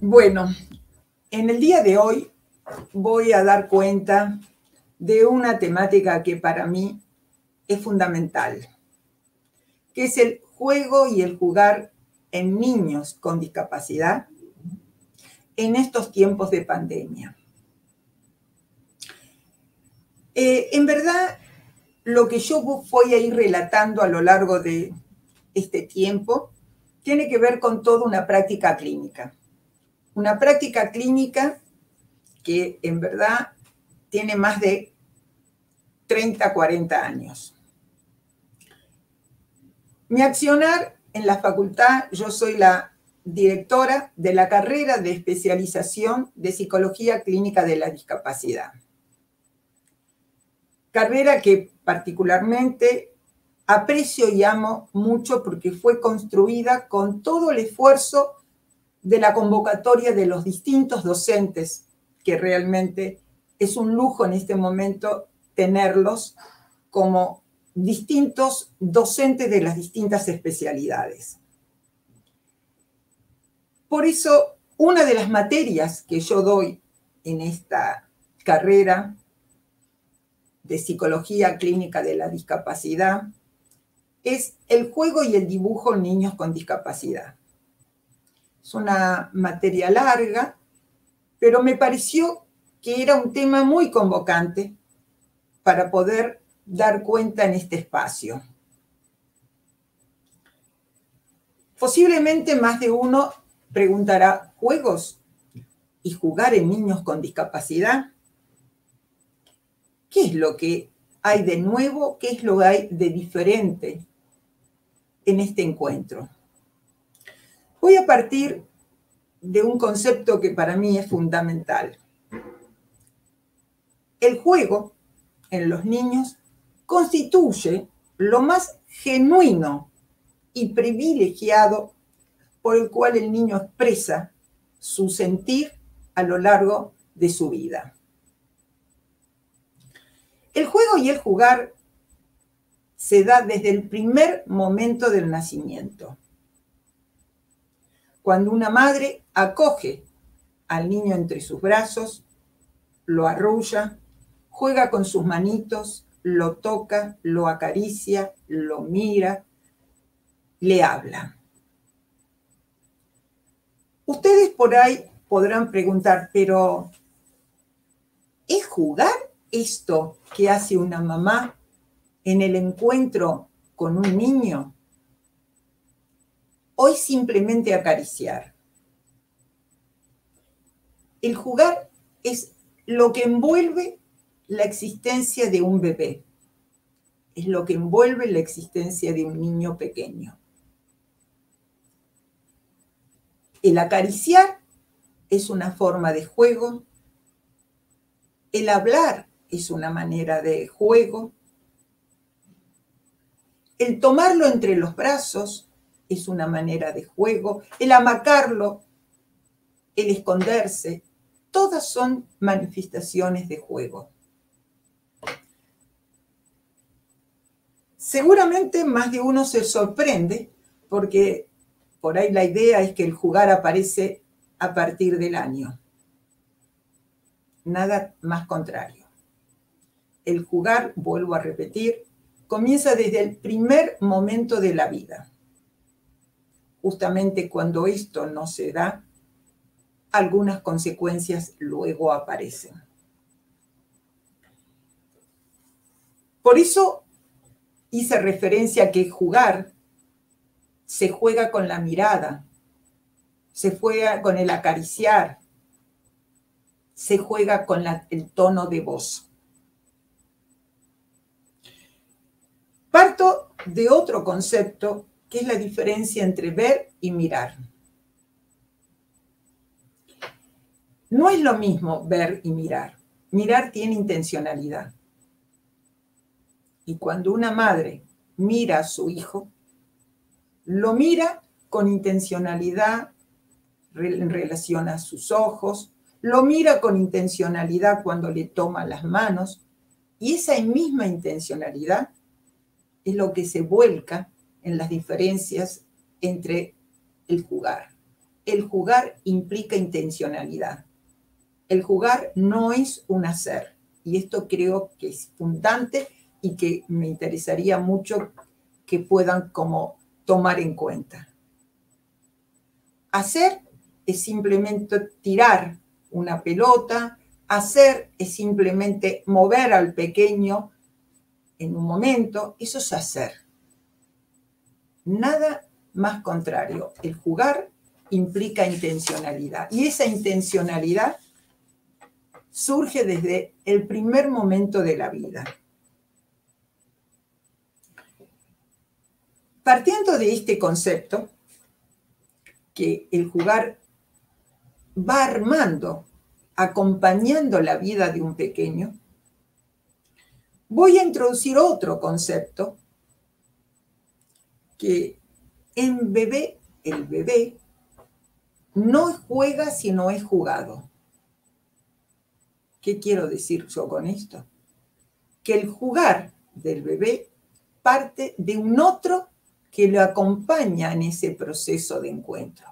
Bueno, en el día de hoy voy a dar cuenta de una temática que para mí es fundamental, que es el juego y el jugar en niños con discapacidad en estos tiempos de pandemia. En verdad, lo que yo voy a ir relatando a lo largo de este tiempo tiene que ver con toda una práctica clínica. Una práctica clínica que en verdad tiene más de 30, 40 años. Mi accionar en la facultad, yo soy la directora de la carrera de especialización de Psicología Clínica de la Discapacidad. Carrera que particularmente aprecio y amo mucho porque fue construida con todo el esfuerzo de la convocatoria de los distintos docentes, que realmente es un lujo en este momento tenerlos como distintos docentes de las distintas especialidades. Por eso, una de las materias que yo doy en esta carrera de Psicología Clínica de la Discapacidad es el juego y el dibujo en niños con discapacidad. Es una materia larga, pero me pareció que era un tema muy convocante para poder dar cuenta en este espacio. Posiblemente más de uno preguntará, ¿juegos y jugar en niños con discapacidad? ¿Qué es lo que hay de nuevo? ¿Qué es lo que hay de diferente en este encuentro? Voy a partir de un concepto que para mí es fundamental. El juego en los niños constituye lo más genuino y privilegiado por el cual el niño expresa su sentir a lo largo de su vida. El juego y el jugar se da desde el primer momento del nacimiento. Cuando una madre acoge al niño entre sus brazos, lo arrulla, juega con sus manitos, lo toca, lo acaricia, lo mira, le habla. Ustedes por ahí podrán preguntar, pero ¿es jugar esto que hace una mamá en el encuentro con un niño? ¿O es simplemente acariciar? El jugar es lo que envuelve la existencia de un bebé, es lo que envuelve la existencia de un niño pequeño. El acariciar es una forma de juego, el hablar es una manera de juego, el tomarlo entre los brazos es una manera de juego, el amacarlo, el esconderse, todas son manifestaciones de juego. Seguramente más de uno se sorprende porque por ahí la idea es que el jugar aparece a partir del año. Nada más contrario. El jugar, vuelvo a repetir, comienza desde el primer momento de la vida. Justamente cuando esto no se da, algunas consecuencias luego aparecen. Por eso hice referencia a que jugar se juega con la mirada, se juega con el acariciar, se juega con el tono de voz. Parto de otro concepto que es la diferencia entre ver y mirar. No es lo mismo ver y mirar. Mirar tiene intencionalidad. Y cuando una madre mira a su hijo, lo mira con intencionalidad en relación a sus ojos, lo mira con intencionalidad cuando le toma las manos, y esa misma intencionalidad es lo que se vuelca en las diferencias entre el jugar. el jugar implica intencionalidad. El jugar no es un hacer. Y esto creo que es fundante y que me interesaría mucho que puedan como tomar en cuenta. Hacer es simplemente tirar una pelota. Hacer es simplemente mover al pequeño en un momento. Eso es hacer. Nada más contrario. El jugar implica intencionalidad. Y esa intencionalidad surge desde el primer momento de la vida. Partiendo de este concepto, que el jugar va armando, acompañando la vida de un pequeño, voy a introducir otro concepto que en bebé, el bebé no juega sino es jugado. ¿Qué quiero decir yo con esto? Que el jugar del bebé parte de un otro que lo acompaña en ese proceso de encuentro.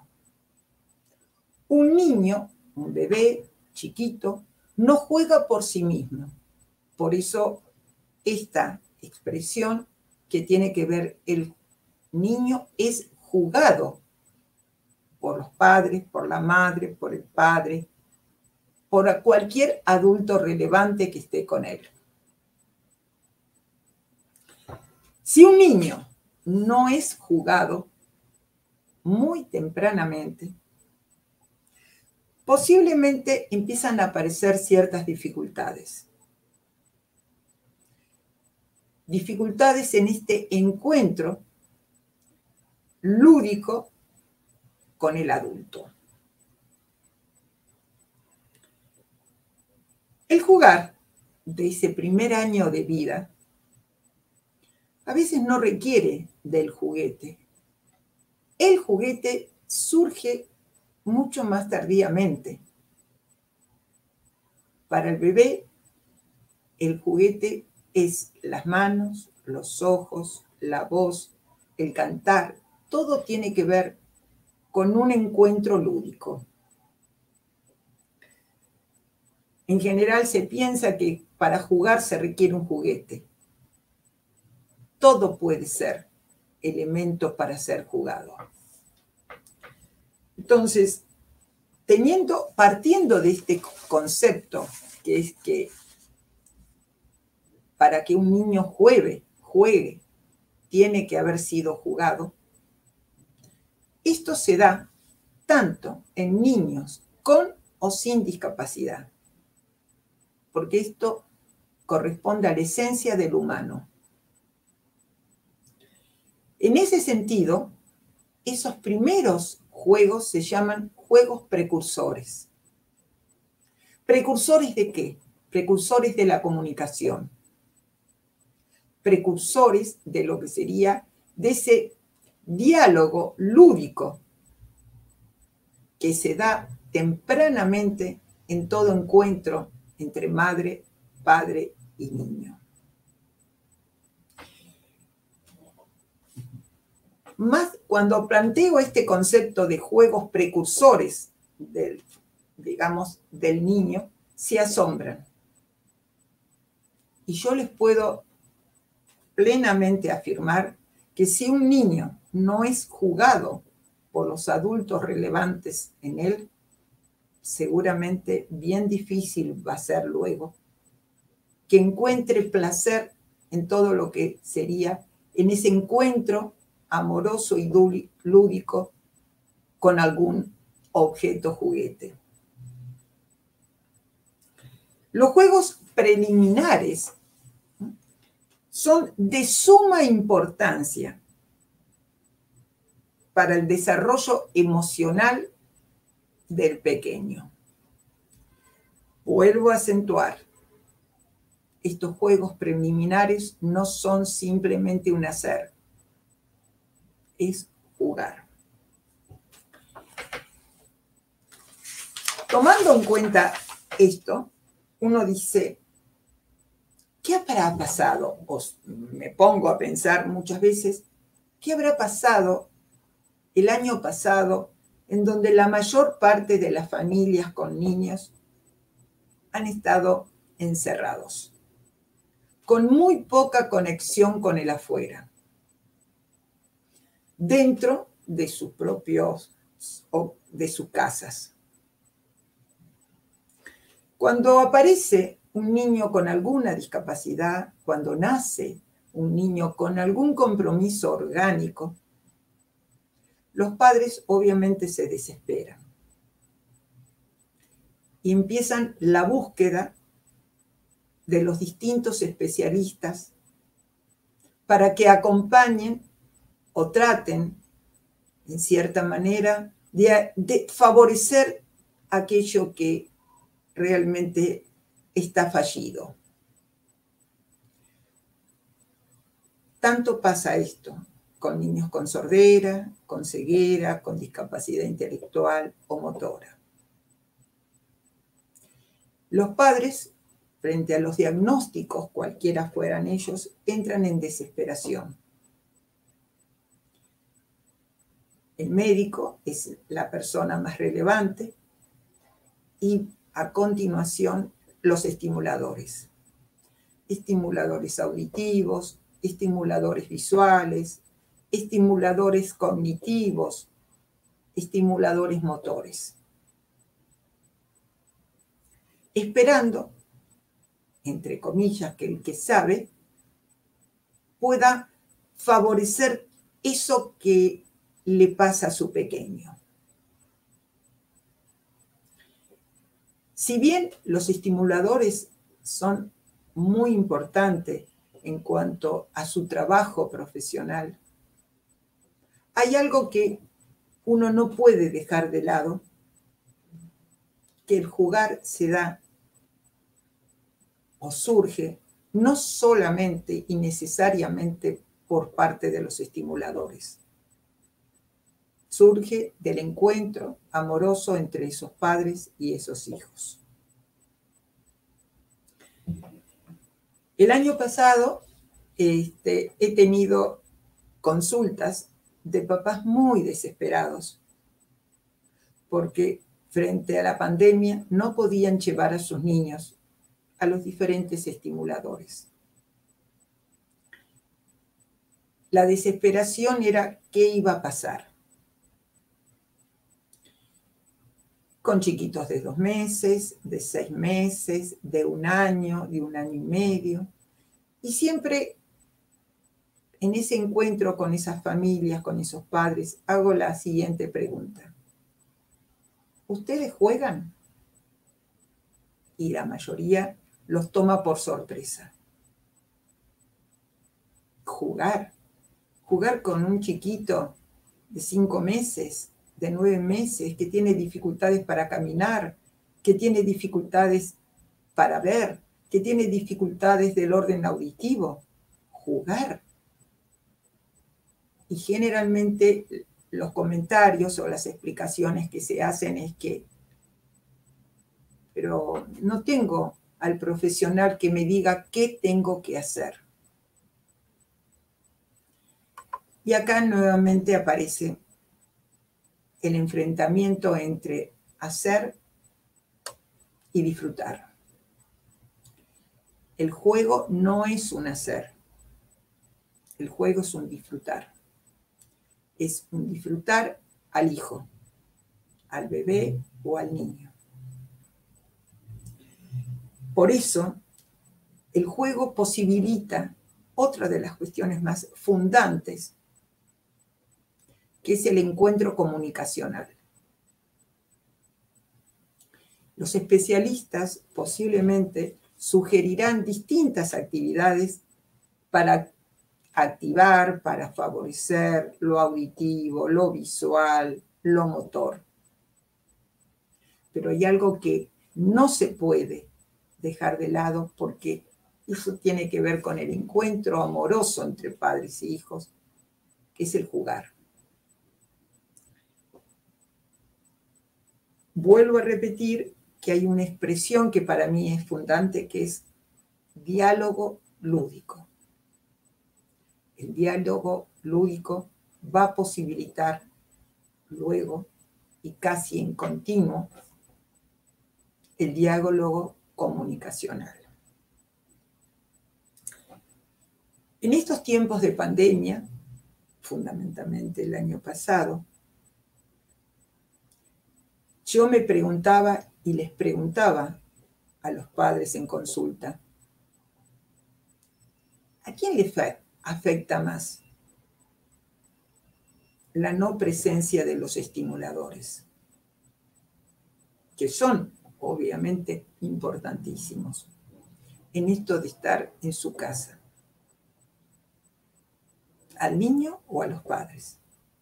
Un niño, un bebé chiquito, no juega por sí mismo. Por eso esta expresión que tiene que ver el niño es jugado por los padres, por la madre, por el padre, por cualquier adulto relevante que esté con él. Si un niño no es jugado muy tempranamente, posiblemente empiezan a aparecer ciertas dificultades. Dificultades en este encuentro lúdico con el adulto. El jugar de ese primer año de vida a veces no requiere del juguete. El juguete surge mucho más tardíamente. Para el bebé, el juguete es las manos, los ojos, la voz, el cantar. Todo tiene que ver con un encuentro lúdico. En general se piensa que para jugar se requiere un juguete. Todo puede ser elemento para ser jugado. Entonces, partiendo de este concepto, que es que para que un niño juegue, tiene que haber sido jugado, esto se da tanto en niños con o sin discapacidad, porque esto corresponde a la esencia del humano. En ese sentido, esos primeros juegos se llaman juegos precursores. ¿Precursores de qué? Precursores de la comunicación. Precursores de lo que sería de ese diálogo lúdico que se da tempranamente en todo encuentro entre madre, padre y niño. Más cuando planteo este concepto de juegos precursores del niño, se asombran. Y yo les puedo plenamente afirmar que si un niño no es jugado por los adultos relevantes en él, seguramente bien difícil va a ser luego que encuentre placer en todo lo que sería en ese encuentro amoroso y lúdico con algún objeto juguete. Los juegos preliminares son de suma importancia para el desarrollo emocional del pequeño. Vuelvo a acentuar, estos juegos preliminares no son simplemente un hacer, es jugar. Tomando en cuenta esto, uno dice, ¿qué habrá pasado? O me pongo a pensar muchas veces, ¿qué habrá pasado el año pasado en donde la mayor parte de las familias con niños han estado encerrados, con muy poca conexión con el afuera, dentro de sus propios o de sus casas. Cuando aparece un niño con alguna discapacidad, cuando nace un niño con algún compromiso orgánico, los padres obviamente se desesperan y empiezan la búsqueda de los distintos especialistas para que acompañen o traten, en cierta manera, de favorecer aquello que realmente está fallido. Tanto pasa esto con niños con sordera, con ceguera, con discapacidad intelectual o motora. Los padres, frente a los diagnósticos, cualquiera fueran ellos, entran en desesperación. El médico es la persona más relevante y a continuación los estimuladores. Estimuladores auditivos, estimuladores visuales, estimuladores cognitivos, estimuladores motores. Esperando, entre comillas, que el que sabe pueda favorecer eso que le pasa a su pequeño. Si bien los estimuladores son muy importantes en cuanto a su trabajo profesional, hay algo que uno no puede dejar de lado, que el jugar se da o surge no solamente y necesariamente por parte de los estimuladores. Surge del encuentro amoroso entre esos padres y esos hijos. El año pasado he tenido consultas de papás muy desesperados porque frente a la pandemia no podían llevar a sus niños a los diferentes estimuladores. La desesperación era qué iba a pasar. Con chiquitos de 2 meses, de 6 meses, de 1 año, de 1 año y medio. Y siempre en ese encuentro con esas familias, con esos padres, hago la siguiente pregunta. ¿Ustedes juegan? Y la mayoría los toma por sorpresa. Jugar con un chiquito de 5 meses, de 9 meses, que tiene dificultades para caminar, que tiene dificultades para ver, que tiene dificultades del orden auditivo. Jugar. Y generalmente los comentarios o las explicaciones que se hacen es que, pero no tengo al profesional que me diga qué tengo que hacer. Y acá nuevamente aparece el enfrentamiento entre hacer y disfrutar. El juego no es un hacer. El juego es un disfrutar. Es un disfrutar al hijo, al bebé o al niño. Por eso, el juego posibilita otra de las cuestiones más fundantes, que es el encuentro comunicacional. Los especialistas posiblemente sugerirán distintas actividades para activar, para favorecer lo auditivo, lo visual, lo motor. Pero hay algo que no se puede dejar de lado porque eso tiene que ver con el encuentro amoroso entre padres e hijos, que es el jugar. Vuelvo a repetir que hay una expresión que para mí es fundante, que es diálogo lúdico. El diálogo lúdico va a posibilitar luego y casi en continuo el diálogo comunicacional. En estos tiempos de pandemia, fundamentalmente el año pasado, yo me preguntaba y les preguntaba a los padres en consulta, ¿a quién le afecta más la no presencia de los estimuladores? Que son obviamente importantísimos en esto de estar en su casa. ¿Al niño o a los padres?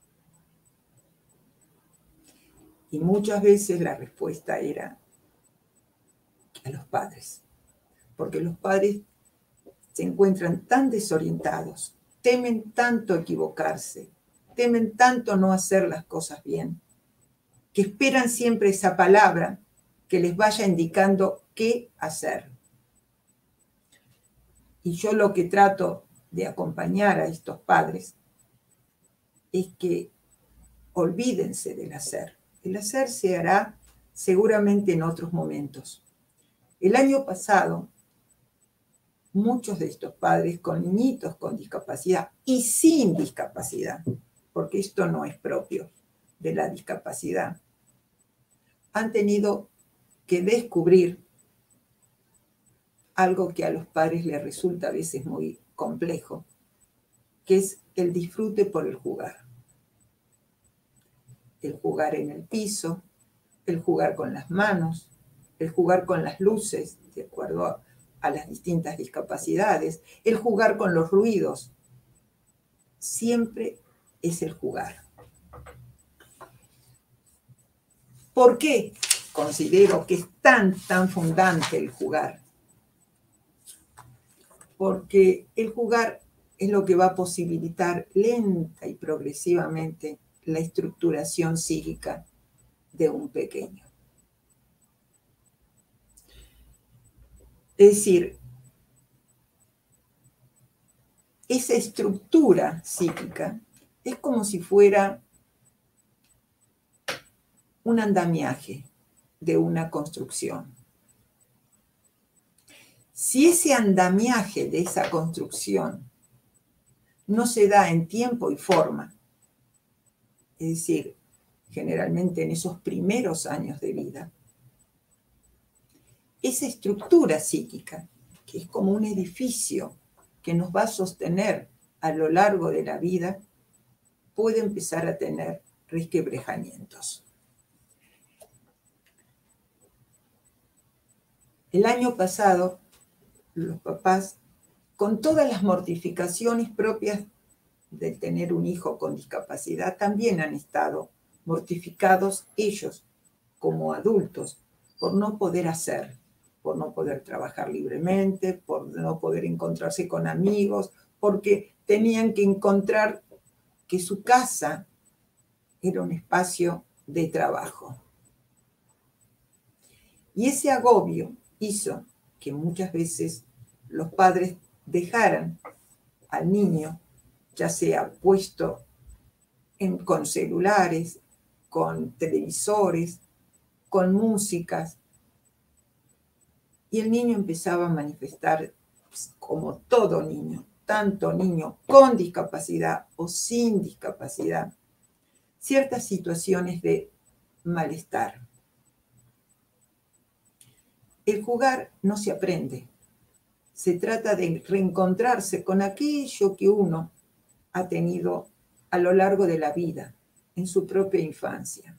Y muchas veces la respuesta era a los padres, porque los padres se encuentran tan desorientados, temen tanto equivocarse, temen tanto no hacer las cosas bien, que esperan siempre esa palabra que les vaya indicando qué hacer. Y yo lo que trato de acompañar a estos padres es que olvídense del hacer. El hacer se hará seguramente en otros momentos. El año pasado, muchos de estos padres con niñitos con discapacidad y sin discapacidad, porque esto no es propio de la discapacidad, han tenido que descubrir algo que a los padres les resulta a veces muy complejo, que es el disfrute por el jugar. El jugar en el piso, el jugar con las manos, el jugar con las luces, de acuerdo a las distintas discapacidades, el jugar con los ruidos. Siempre es el jugar. ¿Por qué considero que es tan fundante el jugar? Porque el jugar es lo que va a posibilitar lenta y progresivamente la estructuración psíquica de un pequeño. Es decir, esa estructura psíquica es como si fuera un andamiaje de una construcción. Si ese andamiaje de esa construcción no se da en tiempo y forma, es decir, generalmente en esos primeros años de vida, esa estructura psíquica, que es como un edificio que nos va a sostener a lo largo de la vida, puede empezar a tener resquebrajamientos. El año pasado, los papás, con todas las mortificaciones propias de tener un hijo con discapacidad, también han estado mortificados ellos como adultos por no poder hacer, por no poder trabajar libremente, por no poder encontrarse con amigos, porque tenían que encontrar que su casa era un espacio de trabajo. Y ese agobio hizo que muchas veces los padres dejaran al niño, ya sea puesto con celulares, con televisores, con músicas, y el niño empezaba a manifestar, como todo niño, tanto niño con discapacidad o sin discapacidad, ciertas situaciones de malestar. El jugar no se aprende. Se trata de reencontrarse con aquello que uno ha tenido a lo largo de la vida, en su propia infancia.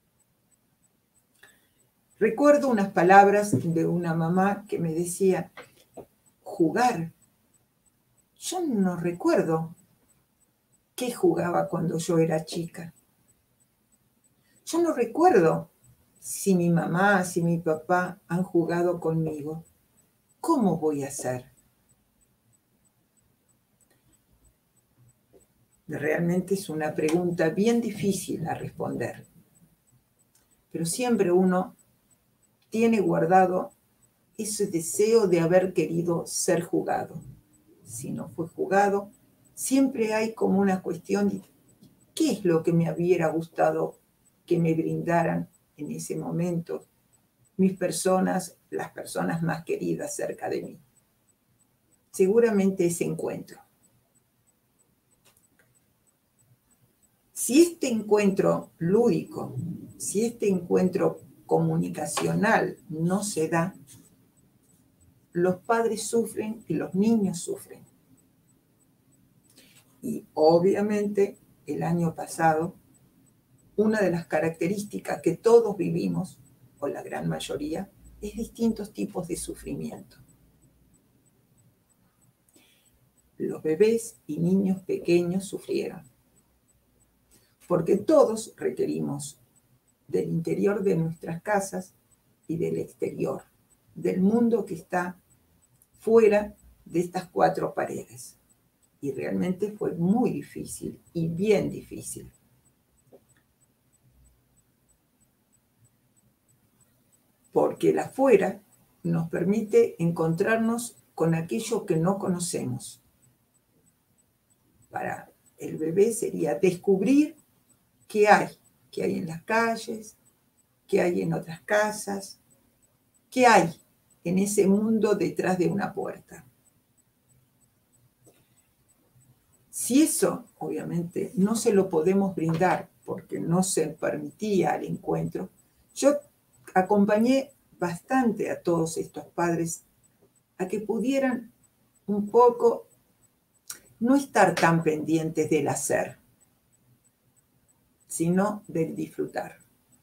Recuerdo unas palabras de una mamá que me decía, jugar. Yo no recuerdo qué jugaba cuando yo era chica. Yo no recuerdo si mi mamá, si mi papá han jugado conmigo. ¿Cómo voy a hacer? Realmente es una pregunta bien difícil a responder. Pero siempre uno tiene guardado ese deseo de haber querido ser jugado. Si no fue jugado, siempre hay como una cuestión de ¿qué es lo que me hubiera gustado que me brindaran en ese momento mis personas, las personas más queridas cerca de mí. Seguramente ese encuentro. Si este encuentro lúdico, si este encuentro comunicacional no se da, los padres sufren y los niños sufren. Y obviamente el año pasado, una de las características que todos vivimos, o la gran mayoría, es distintos tipos de sufrimiento. Los bebés y niños pequeños sufrieron, porque todos requerimos del interior de nuestras casas y del exterior, del mundo que está fuera de estas cuatro paredes. Y realmente fue muy difícil y bien difícil. Porque el afuera nos permite encontrarnos con aquello que no conocemos. Para el bebé sería descubrir qué hay en las calles, qué hay en otras casas, qué hay en ese mundo detrás de una puerta. Si eso, obviamente, no se lo podemos brindar porque no se permitía el encuentro, yo acompañé bastante a todos estos padres a que pudieran un poco no estar tan pendientes del hacer, sino del disfrutar.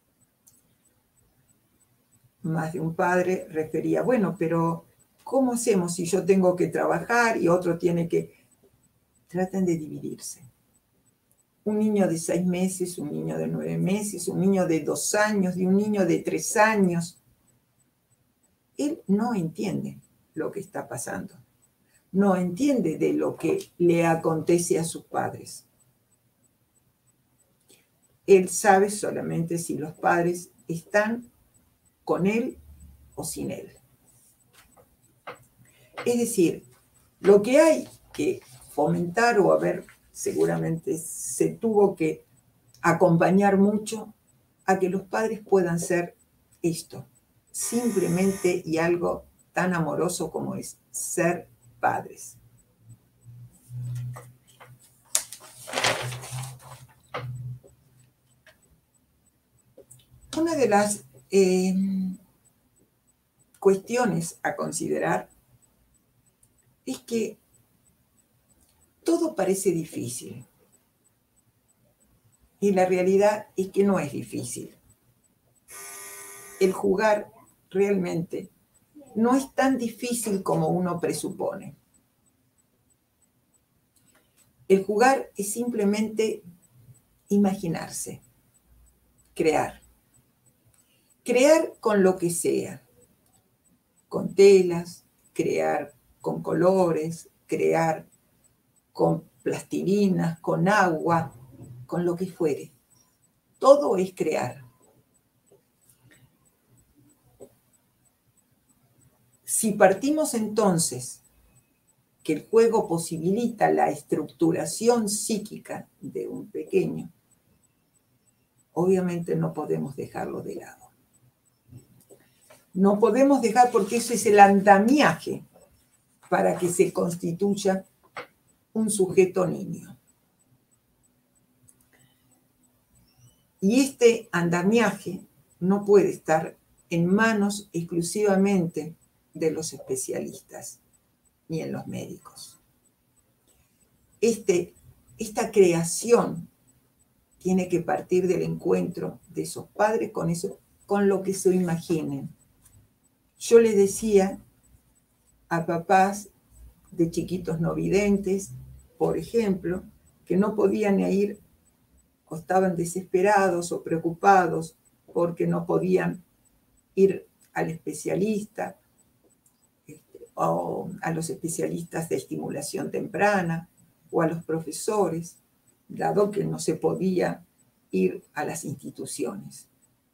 Más de un padre refería, bueno, pero ¿cómo hacemos si yo tengo que trabajar y otro tiene que...? Traten de dividirse. Un niño de 6 meses, un niño de 9 meses, un niño de 2 años y un niño de 3 años. Él no entiende lo que está pasando. No entiende de lo que le acontece a sus padres. Él sabe solamente si los padres están con él o sin él. Es decir, lo que hay que fomentar o haber, seguramente se tuvo que acompañar mucho a que los padres puedan ser esto, simplemente y algo tan amoroso como es ser padres. Una de las cuestiones a considerar es que todo parece difícil y la realidad es que no es difícil. El jugar realmente no es tan difícil como uno presupone. El jugar es simplemente imaginarse, crear. Crear con lo que sea, con telas, crear con colores, crear con plastilinas, con agua, con lo que fuere. Todo es crear. Si partimos entonces que el juego posibilita la estructuración psíquica de un pequeño, obviamente no podemos dejarlo de lado. No podemos dejar porque eso es el andamiaje para que se constituya un sujeto niño. Y este andamiaje no puede estar en manos exclusivamente de los especialistas ni en los médicos. Esta creación tiene que partir del encuentro de esos padres con lo que se imaginen. Yo les decía a papás de chiquitos no videntes, por ejemplo, que no podían ir o estaban desesperados o preocupados porque no podían ir al especialista o a los especialistas de estimulación temprana o a los profesores, dado que no se podía ir a las instituciones.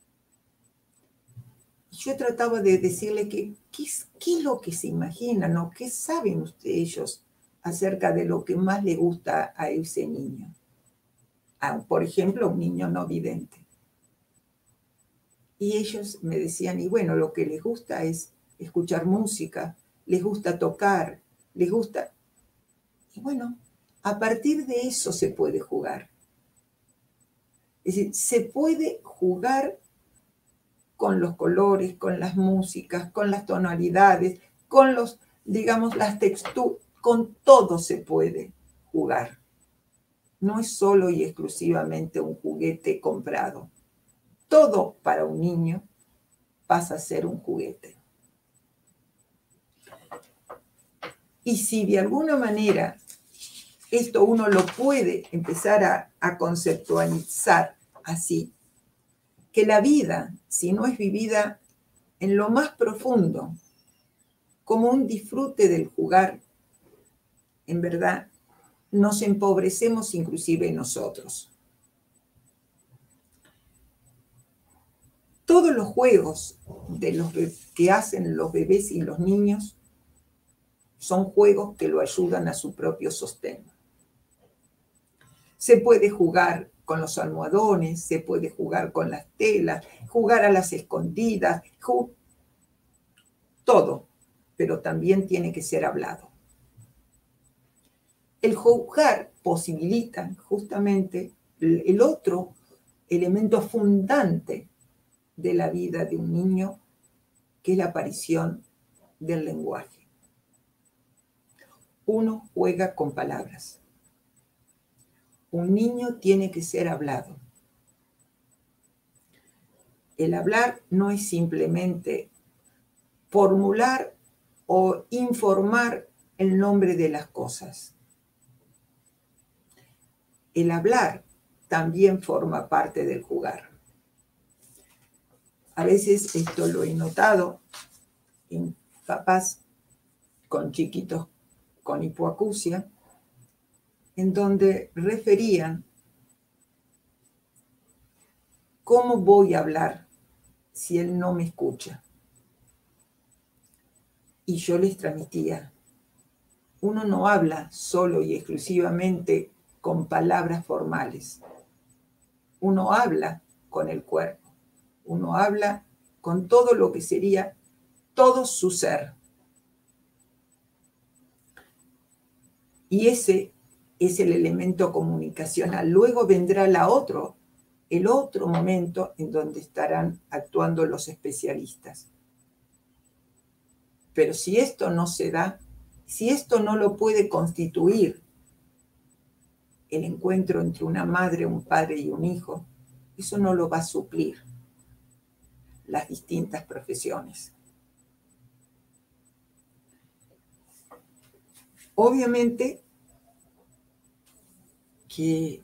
Yo trataba de decirle que qué es lo que se imaginan o qué saben ellos acerca de lo que más le gusta a ese niño. Por ejemplo, un niño no vidente. Y ellos me decían, y bueno, lo que les gusta es escuchar música, les gusta tocar, les gusta... Y bueno, a partir de eso se puede jugar. Es decir, se puede jugar con los colores, con las músicas, con las tonalidades, con los, digamos, las texturas, con todo se puede jugar. No es solo y exclusivamente un juguete comprado. Todo para un niño pasa a ser un juguete. Y si de alguna manera esto uno lo puede empezar a conceptualizar así, que la vida, si no es vivida en lo más profundo, como un disfrute del jugar, en verdad, nos empobrecemos inclusive nosotros. Todos los juegos que hacen los bebés y los niños son juegos que lo ayudan a su propio sostén. Se puede jugar con los almohadones, se puede jugar con las telas, jugar a las escondidas, todo, pero también tiene que ser hablado. El jugar posibilita justamente el otro elemento fundante de la vida de un niño, que es la aparición del lenguaje. Uno juega con palabras. Un niño tiene que ser hablado. El hablar no es simplemente formular o informar el nombre de las cosas. El hablar también forma parte del jugar. A veces esto lo he notado en papás con chiquitos con hipoacusia, en donde referían: ¿cómo voy a hablar si él no me escucha? Y yo les transmitía: uno no habla solo y exclusivamente con palabras formales. Uno habla con el cuerpo. Uno habla con todo lo que sería todo su ser. Y ese es el elemento comunicacional. Luego vendrá el otro momento en donde estarán actuando los especialistas. Pero si esto no se da, si esto no lo puede constituir el encuentro entre una madre, un padre y un hijo, eso no lo va a suplir las distintas profesiones. Obviamente que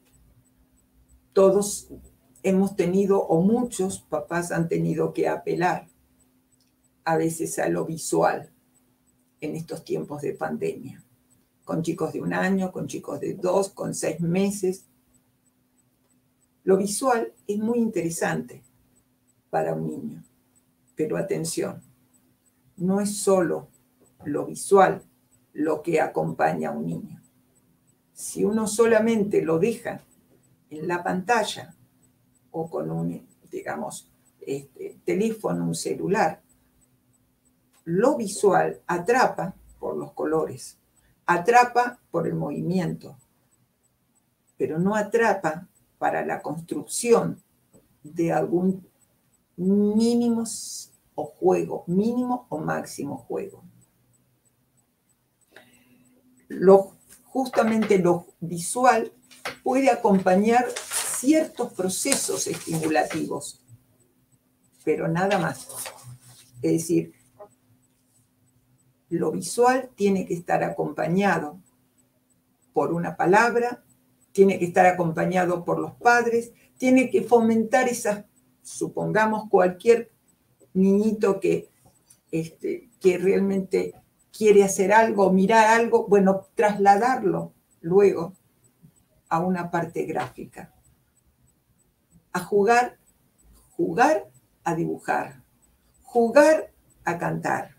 todos hemos tenido, o muchos papás han tenido que apelar a veces a lo visual en estos tiempos de pandemia, con chicos de 1 año, con chicos de 2, con 6 meses. Lo visual es muy interesante para un niño, pero atención, no es solo lo visual lo que acompaña a un niño. Si uno solamente lo deja en la pantalla o con un, digamos, teléfono, un celular, lo visual atrapa por los colores, atrapa por el movimiento, pero no atrapa para la construcción de algún mínimo o juego, mínimo o máximo juego. Justamente lo visual puede acompañar ciertos procesos estimulativos, pero nada más. Es decir, lo visual tiene que estar acompañado por una palabra, tiene que estar acompañado por los padres, tiene que fomentar esas, supongamos, cualquier niñito que realmente quiere hacer algo, mirar algo, bueno, trasladarlo luego a una parte gráfica. A jugar a dibujar, jugar a cantar.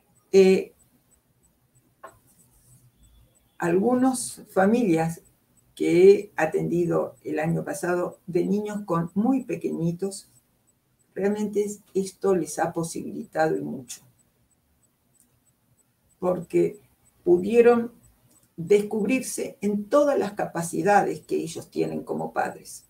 Algunas familias que he atendido el año pasado de niños con muy pequeñitos, realmente esto les ha posibilitado y mucho, porque pudieron descubrirse en todas las capacidades que ellos tienen como padres,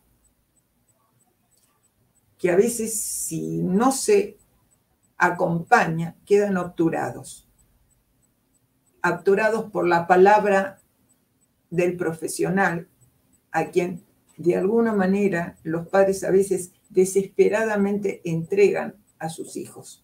que a veces si no se acompaña quedan obturados por la palabra del profesional, a quien de alguna manera los padres a veces desesperadamente entregan a sus hijos.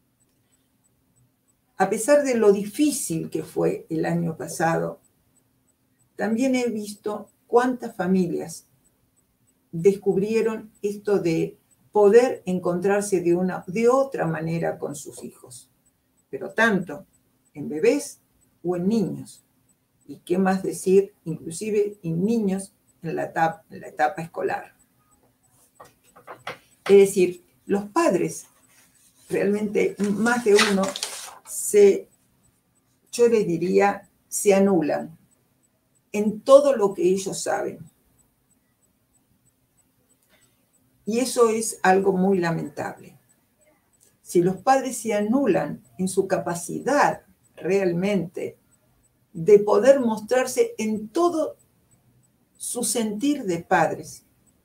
A pesar de lo difícil que fue el año pasado, también he visto cuántas familias descubrieron esto de poder encontrarse de otra manera con sus hijos, pero tanto en bebés o en niños. Y qué más decir, inclusive en niños en la etapa escolar. Es decir, los padres, realmente más de uno, yo les diría, se anulan en todo lo que ellos saben. Y eso es algo muy lamentable. Si los padres se anulan en su capacidad realmente de poder mostrarse en todo su sentir de padres,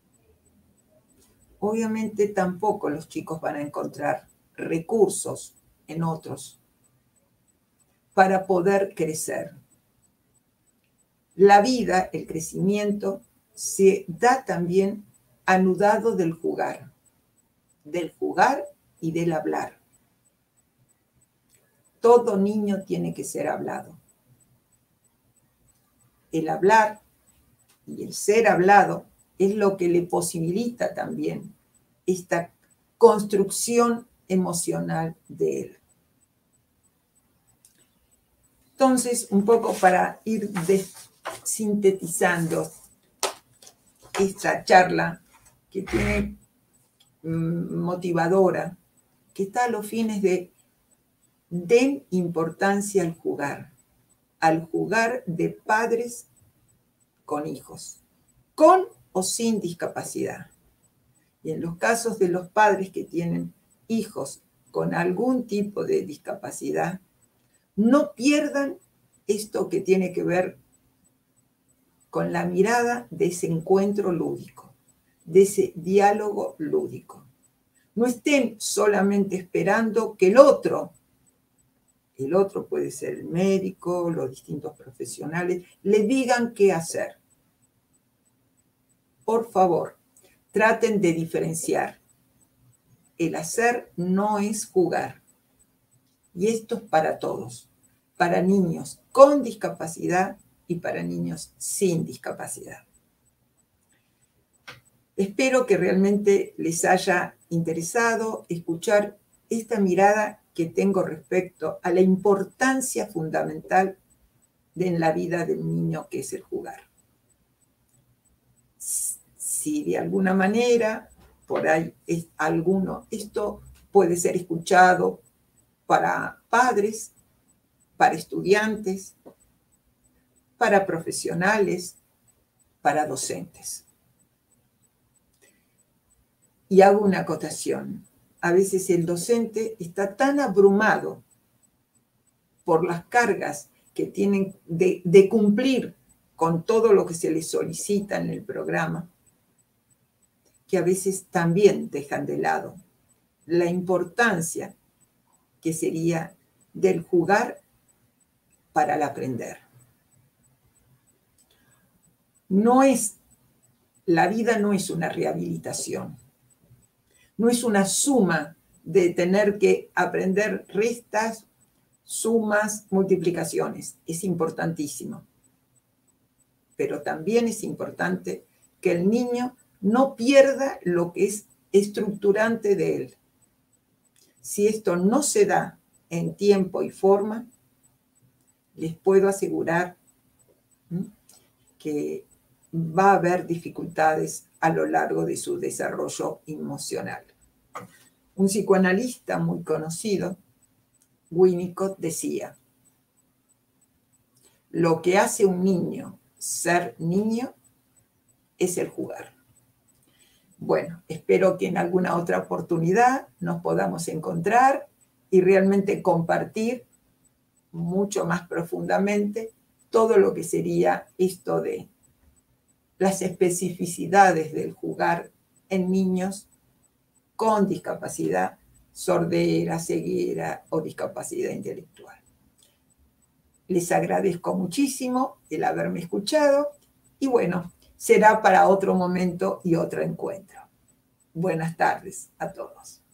obviamente tampoco los chicos van a encontrar recursos en otros para poder crecer. La vida, el crecimiento, se da también anudado del jugar y del hablar. Todo niño tiene que ser hablado. El hablar y el ser hablado es lo que le posibilita también esta construcción emocional de él. Entonces, un poco para ir sintetizando esta charla que tiene motivadora, que está a los fines de den importancia al jugar de padres con hijos, con o sin discapacidad. Y en los casos de los padres que tienen hijos con algún tipo de discapacidad, no pierdan esto que tiene que ver con la mirada de ese encuentro lúdico, de ese diálogo lúdico. No estén solamente esperando que el otro puede ser el médico, los distintos profesionales, le digan qué hacer. Por favor, traten de diferenciar. El hacer no es jugar. Y esto es para todos, para niños con discapacidad y para niños sin discapacidad. Espero que realmente les haya interesado escuchar esta mirada que tengo respecto a la importancia fundamental en la vida del niño, que es el jugar. Si de alguna manera por ahí esto puede ser escuchado para padres, para estudiantes, para profesionales, para docentes. Y hago una acotación. A veces el docente está tan abrumado por las cargas que tienen de cumplir con todo lo que se les solicita en el programa, que a veces también dejan de lado la importancia que sería del jugar para el aprender. La vida no es una rehabilitación, no es una suma de tener que aprender restas, sumas, multiplicaciones. Es importantísimo. Pero también es importante que el niño no pierda lo que es estructurante de él. Si esto no se da en tiempo y forma, les puedo asegurar que va a haber dificultades a lo largo de su desarrollo emocional. Un psicoanalista muy conocido, Winnicott, decía: lo que hace un niño ser niño es el jugar. Bueno, espero que en alguna otra oportunidad nos podamos encontrar y realmente compartir mucho más profundamente todo lo que sería esto de las especificidades del jugar en niños con discapacidad, sordera, ceguera o discapacidad intelectual. Les agradezco muchísimo el haberme escuchado y bueno, será para otro momento y otro encuentro. Buenas tardes a todos.